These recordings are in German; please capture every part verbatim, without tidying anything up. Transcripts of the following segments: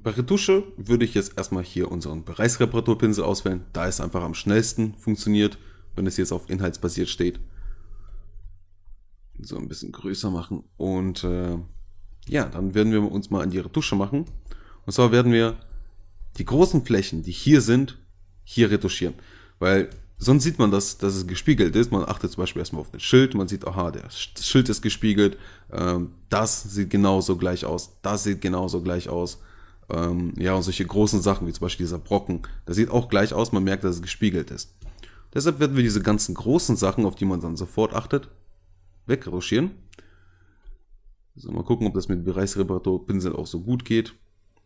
Bei Retusche würde ich jetzt erstmal hier unseren Bereichsreparaturpinsel auswählen, da es einfach am schnellsten funktioniert, wenn es jetzt auf inhaltsbasiert steht. So ein bisschen größer machen und äh, ja, dann werden wir uns mal an die Retusche machen. Und zwar werden wir die großen Flächen, die hier sind, hier retuschieren. Weil sonst sieht man, dass, dass es gespiegelt ist. Man achtet zum Beispiel erstmal auf den Schild. Man sieht, aha, das Schild ist gespiegelt. Ähm, das sieht genauso gleich aus. Das sieht genauso gleich aus. Ähm, ja, und solche großen Sachen, wie zum Beispiel dieser Brocken, das sieht auch gleich aus. Man merkt, dass es gespiegelt ist. Deshalb werden wir diese ganzen großen Sachen, auf die man dann sofort achtet, wegretuschieren. So, mal gucken, ob das mit Bereichsreparaturpinsel auch so gut geht.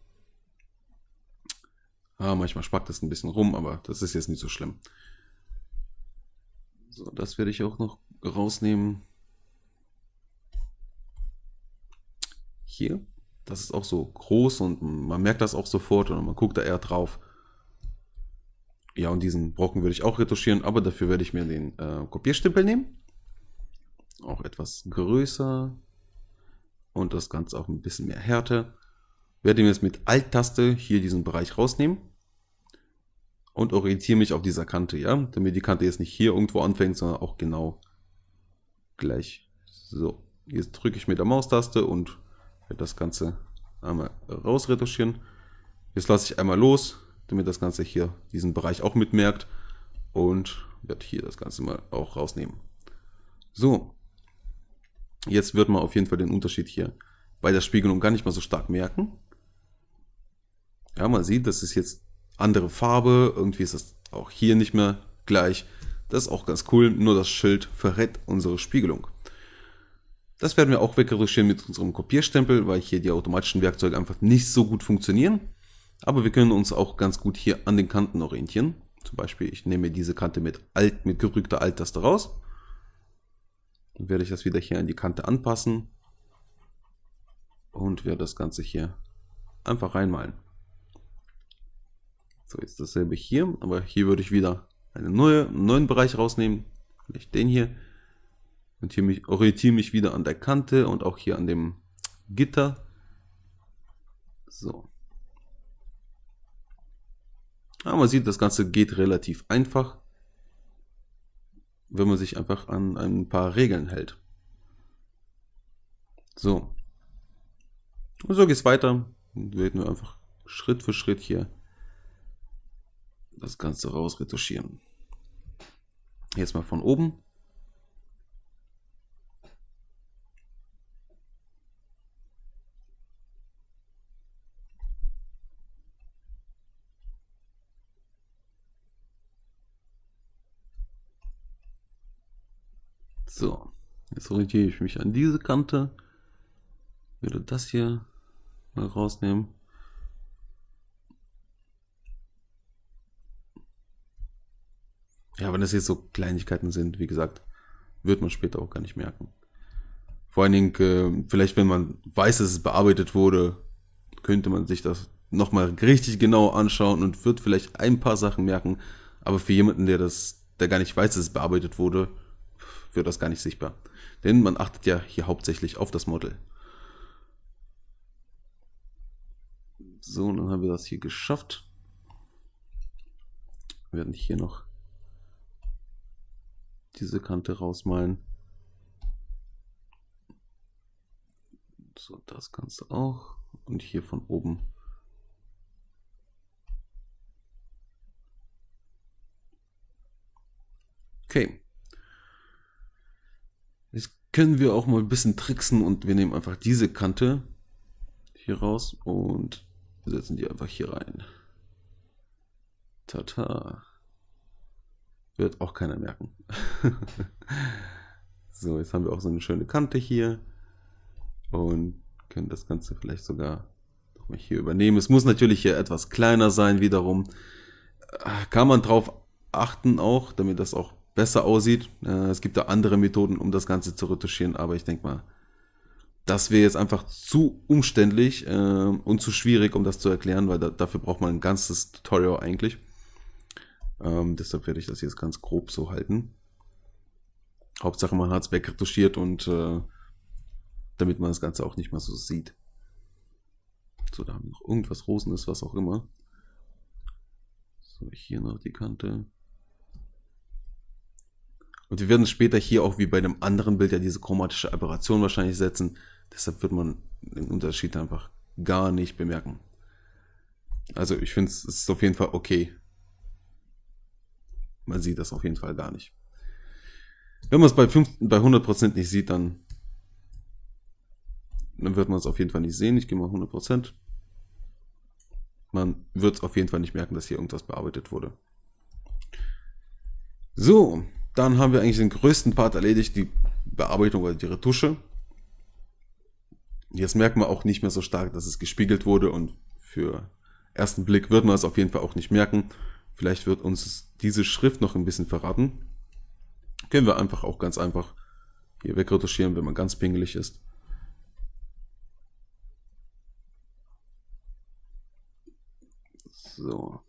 Ah, manchmal spackt das ein bisschen rum, aber das ist jetzt nicht so schlimm. So, das werde ich auch noch rausnehmen. Hier, das ist auch so groß und man merkt das auch sofort und man guckt da eher drauf. Ja, und diesen Brocken würde ich auch retuschieren, aber dafür werde ich mir den äh, Kopierstempel nehmen. Auch etwas größer. Und das Ganze auch ein bisschen mehr Härte. Werde mir jetzt mit Alt-Taste hier diesen Bereich rausnehmen. Und orientiere mich auf dieser Kante, ja. Damit die Kante jetzt nicht hier irgendwo anfängt, sondern auch genau gleich. So, jetzt drücke ich mit der Maustaste und werde das Ganze einmal rausretuschieren. Jetzt lasse ich einmal los, damit das Ganze hier diesen Bereich auch mitmerkt. Und werde hier das Ganze mal auch rausnehmen. So. Jetzt wird man auf jeden Fall den Unterschied hier bei der Spiegelung gar nicht mal so stark merken. Ja, man sieht, das ist jetzt andere Farbe. Irgendwie ist das auch hier nicht mehr gleich. Das ist auch ganz cool. Nur das Schild verrät unsere Spiegelung. Das werden wir auch wegretuschieren mit unserem Kopierstempel, weil hier die automatischen Werkzeuge einfach nicht so gut funktionieren. Aber wir können uns auch ganz gut hier an den Kanten orientieren. Zum Beispiel, ich nehme diese Kante mit Alt, mit gerückter Alt-Taste raus. Dann werde ich das wieder hier an die Kante anpassen und werde das Ganze hier einfach reinmalen. So, jetzt dasselbe hier, aber hier würde ich wieder einen, neue, einen neuen Bereich rausnehmen, vielleicht den hier, und hier mich, orientiere mich wieder an der Kante und auch hier an dem Gitter. So. Ja, man sieht, das Ganze geht relativ einfach, wenn man sich einfach an ein paar Regeln hält. So. Und so geht es weiter. Und werden wir einfach Schritt für Schritt hier das Ganze raus retuschieren. Jetzt mal von oben. So, jetzt orientiere ich mich an diese Kante. Würde das hier mal rausnehmen. Ja, wenn das jetzt so Kleinigkeiten sind, wie gesagt, wird man später auch gar nicht merken. Vor allen Dingen, äh, vielleicht wenn man weiß, dass es bearbeitet wurde, könnte man sich das nochmal richtig genau anschauen und wird vielleicht ein paar Sachen merken. Aber für jemanden, der das, der gar nicht weiß, dass es bearbeitet wurde, wird das gar nicht sichtbar. Denn man achtet ja hier hauptsächlich auf das Model. So, dann haben wir das hier geschafft. Wir werden hier noch diese Kante rausmalen. So, das Ganze auch. Und hier von oben. Okay. Jetzt können wir auch mal ein bisschen tricksen und wir nehmen einfach diese Kante hier raus und setzen die einfach hier rein. Tata. Wird auch keiner merken. So, jetzt haben wir auch so eine schöne Kante hier und können das Ganze vielleicht sogar noch mal hier übernehmen. Es muss natürlich hier etwas kleiner sein wiederum. Kann man drauf achten auch, damit das auch besser aussieht. Es gibt da andere Methoden, um das Ganze zu retuschieren, aber ich denke mal, das wäre jetzt einfach zu umständlich äh, und zu schwierig, um das zu erklären, weil da, dafür braucht man ein ganzes Tutorial eigentlich. Ähm, deshalb werde ich das jetzt ganz grob so halten. Hauptsache man hat es wegretuschiert und äh, damit man das Ganze auch nicht mehr so sieht. So, da haben wir noch irgendwas Rosenes, was auch immer. So, hier noch die Kante. Und wir werden später hier auch wie bei einem anderen Bild ja diese chromatische Aberration wahrscheinlich setzen. Deshalb wird man den Unterschied einfach gar nicht bemerken. Also ich finde, es ist auf jeden Fall okay. Man sieht das auf jeden Fall gar nicht. Wenn man es bei, bei hundert Prozent nicht sieht, dann, dann wird man es auf jeden Fall nicht sehen. Ich gehe mal hundert Prozent. Man wird es auf jeden Fall nicht merken, dass hier irgendwas bearbeitet wurde. So, dann haben wir eigentlich den größten Part erledigt, die Bearbeitung oder die Retusche. Jetzt merkt man auch nicht mehr so stark, dass es gespiegelt wurde, und für ersten Blick wird man es auf jeden Fall auch nicht merken. Vielleicht wird uns diese Schrift noch ein bisschen verraten. Können wir einfach auch ganz einfach hier wegretuschieren, wenn man ganz pingelig ist. So.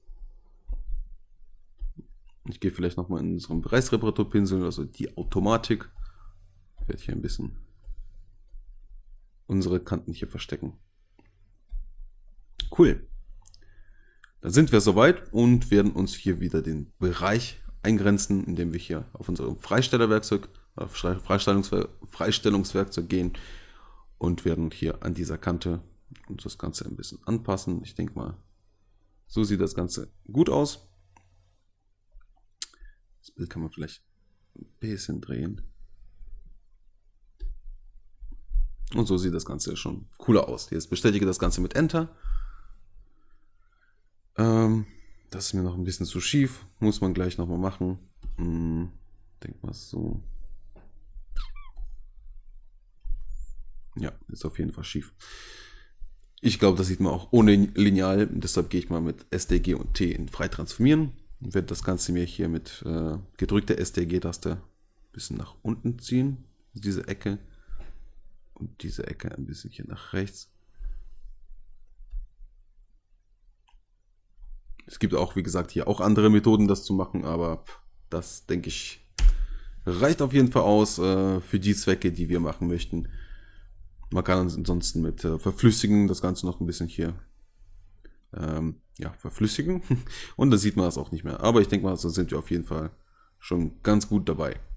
Ich gehe vielleicht nochmal in unseren Bereichsreparaturpinsel, also die Automatik. Ich werde hier ein bisschen unsere Kanten hier verstecken. Cool. Dann sind wir soweit und werden uns hier wieder den Bereich eingrenzen, indem wir hier auf unserem Freistellerwerkzeug, auf Freistellungswer Freistellungswerkzeug gehen und werden hier an dieser Kante uns das Ganze ein bisschen anpassen. Ich denke mal, so sieht das Ganze gut aus. Das Bild kann man vielleicht ein bisschen drehen. Und so sieht das Ganze schon cooler aus. Jetzt bestätige das Ganze mit Enter. Ähm, das ist mir noch ein bisschen zu schief. Muss man gleich nochmal machen. Hm, denk mal so. Ja, ist auf jeden Fall schief. Ich glaube, das sieht man auch ohne Lineal. Deshalb gehe ich mal mit S D G und T in frei transformieren. Und werde das Ganze mir hier mit äh, gedrückter S D G-Taste ein bisschen nach unten ziehen. Diese Ecke. Und diese Ecke ein bisschen hier nach rechts. Es gibt auch, wie gesagt, hier auch andere Methoden, das zu machen, aber das, denke ich, reicht auf jeden Fall aus äh, für die Zwecke, die wir machen möchten. Man kann ansonsten mit äh, Verflüssigen das Ganze noch ein bisschen hier ähm, ja, verflüssigen. Und dann sieht man das auch nicht mehr. Aber ich denke mal, so sind wir auf jeden Fall schon ganz gut dabei.